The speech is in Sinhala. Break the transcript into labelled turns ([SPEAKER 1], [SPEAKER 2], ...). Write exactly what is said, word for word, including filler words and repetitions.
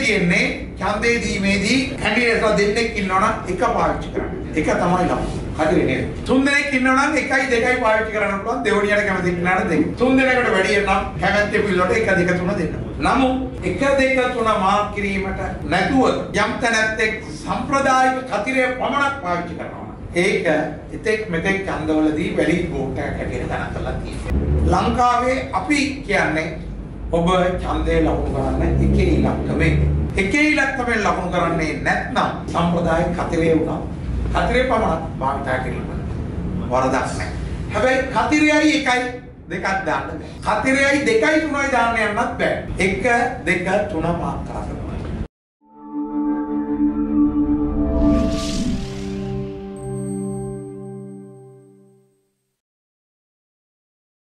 [SPEAKER 1] තියෙන්නේ ඡන්දේ දීමේදී කැන්ඩිඩේට්ලා දෙන්නෙක් ඉන්නවනම් එක පාවිච්චි කරන්න. එක තමයි ලකුණු. හරිද නේද? තුන් දෙනෙක් ඉන්නවනම් එකයි දෙකයි පාවිච්චි කරන්න පුළුවන්. දෙවණියට කැමති කෙනාට දෙක. තුන් දෙනෙකුට වැඩි නම් කැමැත්තේ පිළිවෙලට එක දෙක තුන දෙන්න. නමුත් එක දෙක තුන මාර්ක් කිරීමට නැතුව යම් තැනැත්තෙක් සම්ප්‍රදායික කතිරය පමණක් පාවිච්චි කරනවා. ඒක එතෙක් මෙතෙක් ඡන්දවලදී වැලි බෝට් එකක් හැටියට ගණන් කරලා තියෙනවා. ලංකාවේ අපි කියන්නේ ඔබ ඡන්දේ ලකුණු කරන්න එකේ ඉලක්කමේ එකේ ඉලක්කමෙන් ලකුණු කරන්නේ නැත්නම් සම්ප්‍රදායික කතිරේ වුණා. කතිරේ පමණක් භාවිත කිරීම වරදක් නැහැ. හැබැයි කතිරයයි එකයි දෙකක් දාන්න බෑ. කතිරයයි දෙකයි තුනයි දාන්න යන්නත් බෑ. එක දෙක තුන මාර්ක් කරන්න.